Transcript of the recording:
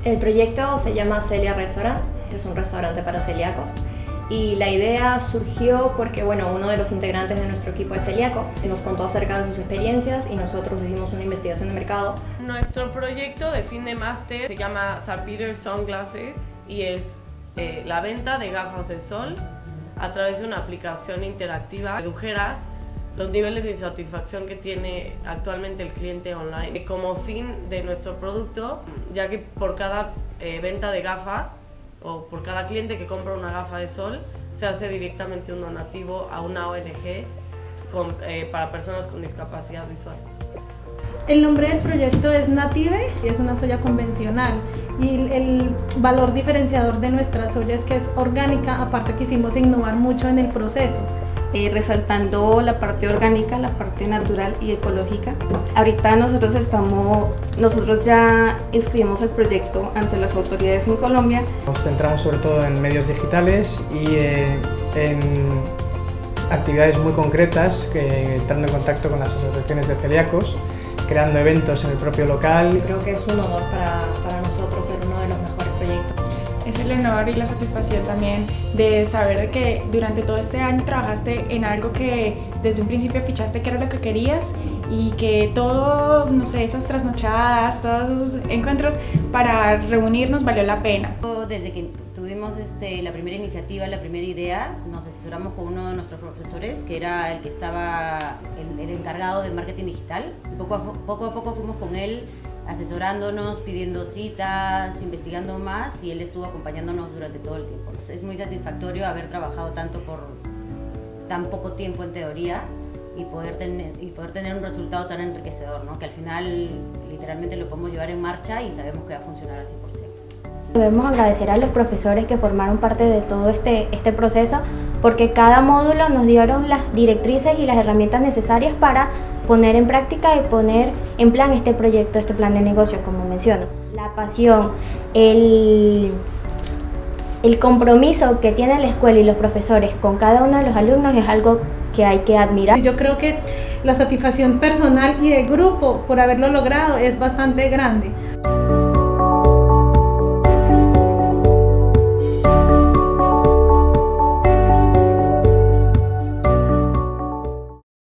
El proyecto se llama Celia Restaurant, es un restaurante para celíacos. Y la idea surgió porque uno de los integrantes de nuestro equipo es celíaco. Nos contó acerca de sus experiencias y nosotros hicimos una investigación de mercado. Nuestro proyecto de fin de máster se llama St. Peter's Sunglasses y es la venta de gafas de sol a través de una aplicación interactiva que redujera los niveles de insatisfacción que tiene actualmente el cliente online. Como fin de nuestro producto, ya que por cada venta de gafa o por cada cliente que compra una gafa de sol, se hace directamente un donativo a una ONG para personas con discapacidad visual. El nombre del proyecto es Native y es una soya convencional, y el valor diferenciador de nuestra soya es que es orgánica. Aparte quisimos innovar mucho en el proceso. Resaltando la parte orgánica, la parte natural y ecológica. Ahorita nosotros ya inscribimos el proyecto ante las autoridades en Colombia. Nos centramos sobre todo en medios digitales y en actividades muy concretas, entrando en contacto con las asociaciones de celíacos, creando eventos en el propio local. Creo que es un honor para nosotros ser uno de los mejores proyectos. Es el honor y la satisfacción también de saber que durante todo este año trabajaste en algo que desde un principio fichaste que era lo que querías, y que todo, esas trasnochadas, todos esos encuentros para reunirnos valió la pena. Desde que tuvimos la primera iniciativa, la primera idea, nos asesoramos con uno de nuestros profesores, que era el que estaba el encargado de marketing digital. Poco a poco fuimos con él, asesorándonos, pidiendo citas, investigando más, y él estuvo acompañándonos durante todo el tiempo. Es muy satisfactorio haber trabajado tanto por tan poco tiempo en teoría y poder tener un resultado tan enriquecedor, ¿no? Que al final literalmente lo podemos llevar en marcha y sabemos que va a funcionar al 100%. Debemos agradecer a los profesores que formaron parte de todo este proceso, porque cada módulo nos dieron las directrices y las herramientas necesarias para poner en práctica y poner en plan este proyecto, este plan de negocio, como menciono. La pasión, el compromiso que tiene la escuela y los profesores con cada uno de los alumnos es algo que hay que admirar. Yo creo que la satisfacción personal y de grupo por haberlo logrado es bastante grande.